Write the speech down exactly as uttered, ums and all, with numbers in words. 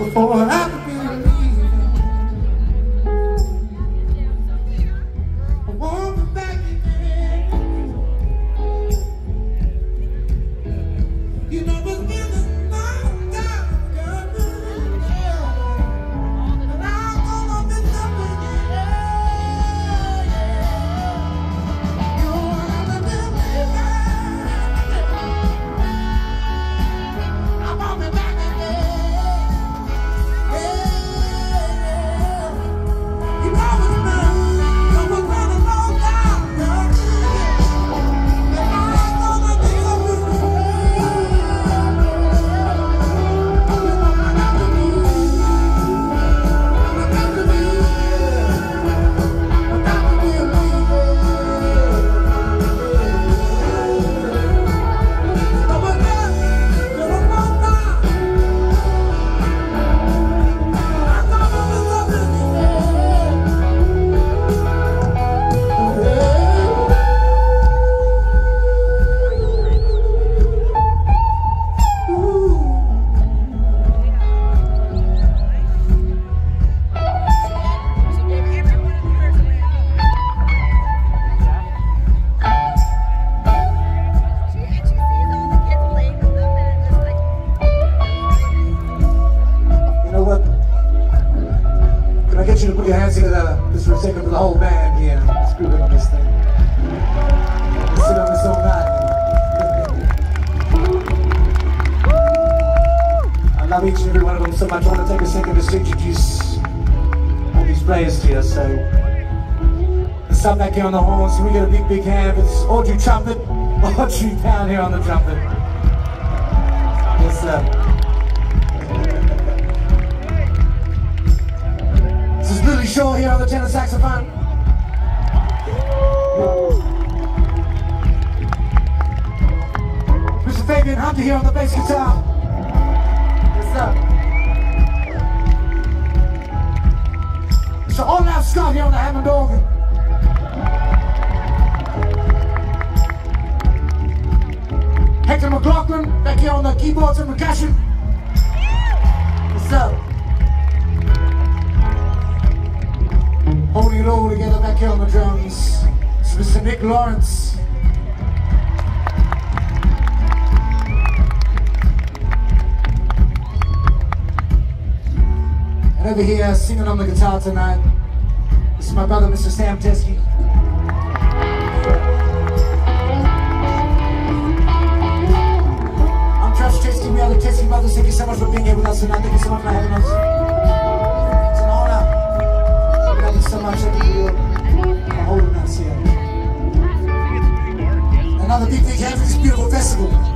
before I could believe I want me back again. You know it's been a long time coming, and I'm gonna miss something. You wanna live me back? I want me back again. To put your hands together just for a second for the whole band here. Let's groove on this thing. Let's sit on this all night. I love each and every one of them so much. I want to take a second just to introduce all these players to you. So let's start back here on the horns. Can we get a big, big hand with Audrey Trumpet? Audrey down here on the trumpet. Yes, sir. Lily Shaw here on the tenor saxophone. Mister Fabian Hunter here on the bass guitar. Yes, sir. Mister Olaf Scott here on the Hammond organ. Hector McLaughlin back here on the keyboards and percussion. Yes, sir. Holding it all together back here on the drums, it's Mister Nick Lawrence. And over here, singing on the guitar tonight, this is my brother, Mister Sam Teskey. I'm Josh Teskey, we are the Teskey Brothers. Thank you so much for being here with us tonight. Thank you so much for having us. So much of you for holding us here. Another big, big hand for this beautiful festival.